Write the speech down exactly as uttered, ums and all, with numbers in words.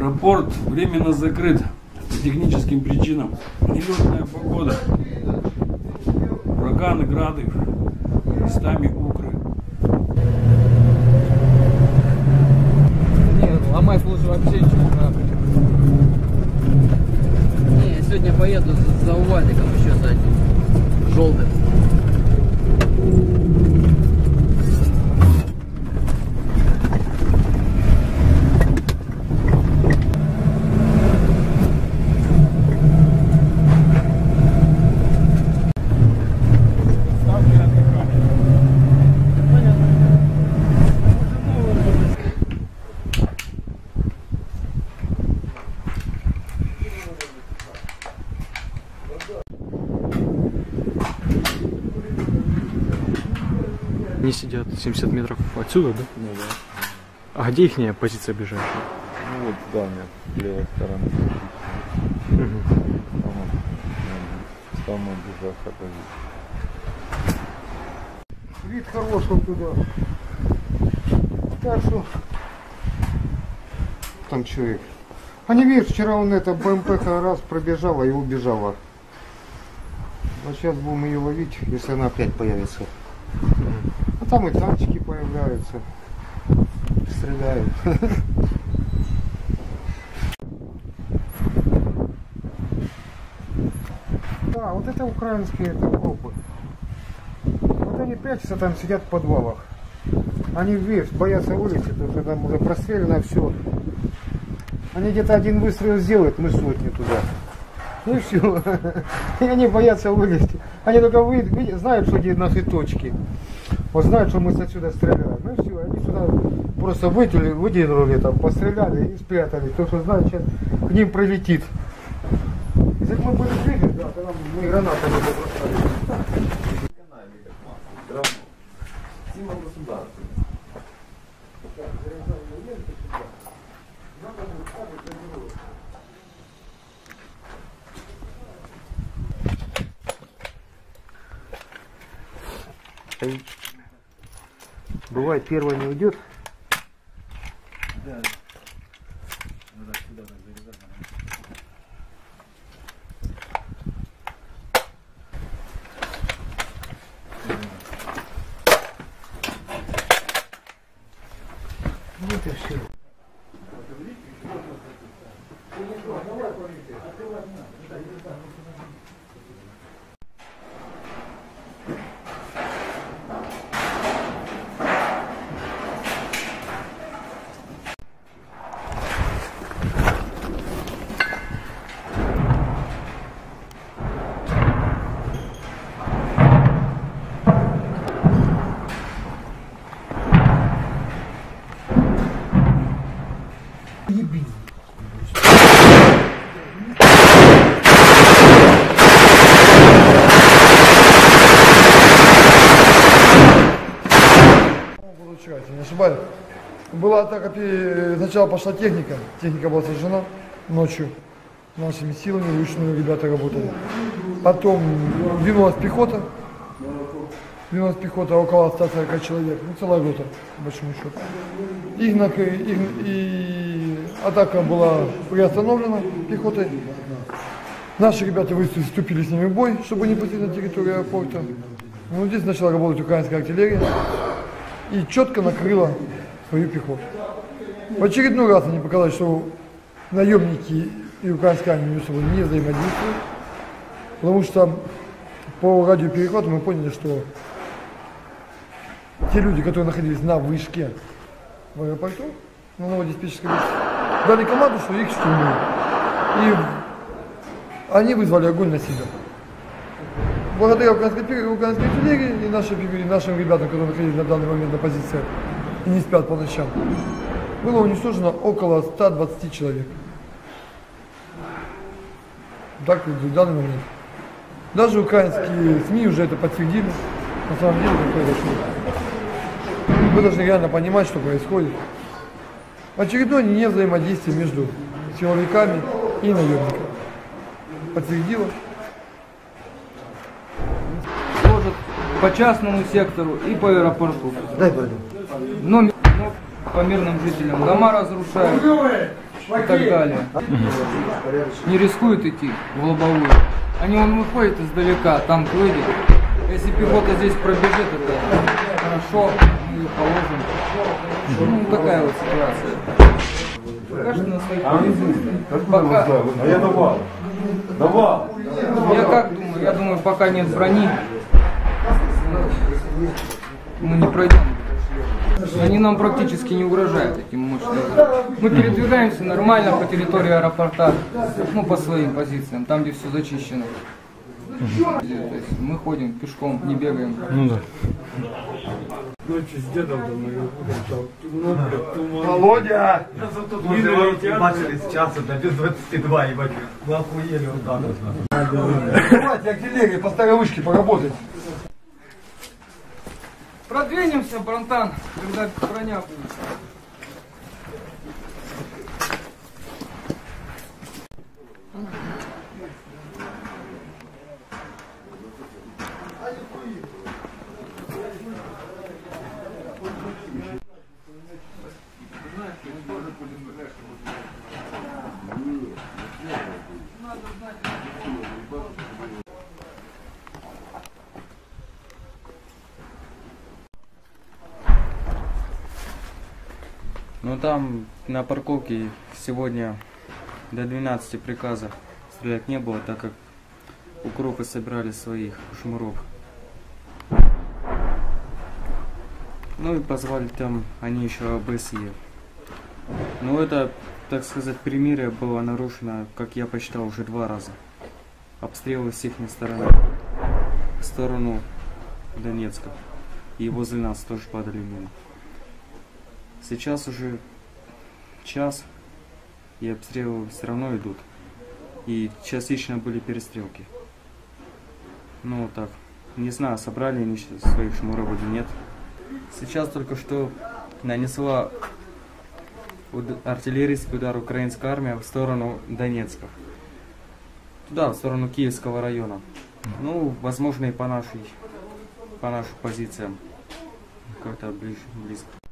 Аэропорт временно закрыт по техническим причинам. Нелетная погода, ураганы, грады, местами укры. Не, ломать лучше вообще ничего не надо. Не, я сегодня поеду за, за УАЗиком еще за одним, желтым. Они сидят семьдесят метров отсюда, да? Ну да. А где их позиция ближайшая? Ну вот здание, левой стороны. Угу. Самая ближайшая позиция. Вид хороший туда. Так что там человек. А не видишь, вчера он это БМП раз пробежала и убежала. А сейчас будем ее ловить, если она опять появится. А там и танчики появляются, стреляют. Да, вот это украинские это копы. Вот они прячутся там, сидят в подвалах. Они, видишь, боятся улицы, потому что там уже прострелено все. Они где-то один выстрел сделают, мы сотни туда. И все. И они боятся вылезти. Они только вы, видят, знают, что где наши точки. Вот знают, что мы отсюда стреляем. Ну и все, они сюда просто вытянули, выдернули, там, постреляли и спрятали. Потому что знают, сейчас к ним прилетит. Если бы мы были ближе, да, то нам мы гранатами бросали. Символ государства. Бывает, первая не уйдет. Да. Вот и все. Не ошибаюсь. Была атака, сначала пошла техника, техника была сожжена ночью, нашими силами, вручную ребята работали. Потом двинулась пехота, двинулась пехота около ста сорока человек, ну целая рота, по большому счету. Их, их, и атака была приостановлена пехотой. Наши ребята вступили с ними в бой, чтобы не пустить на территорию аэропорта. Ну, здесь начала работать украинская артиллерия. И четко накрыла свою пехоту. В очередной раз они показали, что наемники и украинская армия между собой не взаимодействуют, потому что по радиоперехвату мы поняли, что те люди, которые находились на вышке в аэропорту, на новодиспетчерской вышке, дали команду, что их штурмуют. И они вызвали огонь на себя. Благодаря украинской, украинской артиллерии и нашим, и нашим ребятам, которые находились на данный момент на позициях и не спят по ночам, было уничтожено около ста двадцати человек. Так в данный момент. Даже украинские СМИ уже это подтвердили. На самом деле это произошло. Вы должны реально понимать, что происходит. Очередное не взаимодействие между силовиками и наемниками. Подтвердило. По частному сектору и по аэропорту. Дай, брат. Но, но по мирным жителям дома разрушают. и так далее. Не рискуют идти в лобовую. Они он выходит издалека, танк выйдет. Если пехота здесь пробежит, это хорошо, мы ее положим. Ну, такая вот ситуация. Пока что на своих позициях. Пока. А я давал. Давал. Я как думаю? Я думаю, пока нет брони, мы не пройдем. Они нам практически не угрожают таким мощным. Мы передвигаемся нормально по территории аэропорта, ну по своим позициям, там где все зачищено. То есть мы ходим пешком, не бегаем. Ну да. Ночью с дедом там, ну, блядь, туман. Володя! Бачили з часу до без двадцати два, ебать, вы охуели вот так вот. Давайте артиллерии по старой вышке поработать. Продвинемся, Бронтан, когда броня будет. Ну там на парковке сегодня до двенадцати приказов стрелять не было, так как укропы собирали своих шмуров. Ну и позвали там, они еще ОБСЕ. Но это, так сказать, перемирие было нарушено, как я посчитал, уже два раза. Обстрелы с их стороны, в сторону Донецка. И возле нас тоже падали мины. Сейчас уже час, и обстрелы все равно идут. И частично были перестрелки. Ну вот так. Не знаю, собрали они своих шмуров или нет. Сейчас только что нанесла артиллерийский удар украинская армия в сторону Донецка. Туда, в сторону Киевского района. Ну, возможно, и по нашей, по нашим позициям. Как-то ближе, близко.